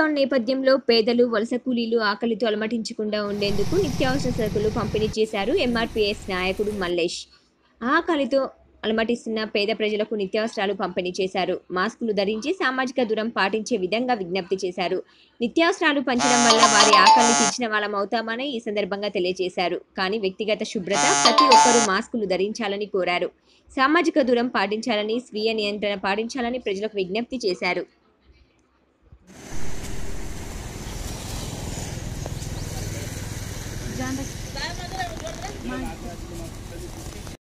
Lockdown నేపథ్యంలో పేదలు, వలస కూలీలు ఆకలితో అలమటించకుండా ఉండేందుకు నిత్యావసర సరుకులు పంపిణీ చేశారు ఎంఆర్పీఎస్ నాయకుడు మల్లేష్. ఆకలితో అలమటిస్తున్న పేద ప్రజలకు నిత్యావసరాలు పంపిణీ చేశారు. మాస్కులు ధరించి సామాజిక దూరం పాటించే విధంగా విజ్ఞప్తి చేశారు. నిత్యావసరాలు పంచడం వల్ల వారి ఆకలిని తీర్చిన వాళ్ళమవుతామని ఈ సందర్భంగా తెలియజేశారు. కానీ వ్యక్తిగత శుభ్రత, ప్రతి ఒక్కరూ మాస్కులు ధరించాలని కోరారు. సామాజిక దూరం పాటించాలని, స్వీయ నియంత్రణ పాటించాలని ప్రజలకు విజ్ఞప్తి చేశారు.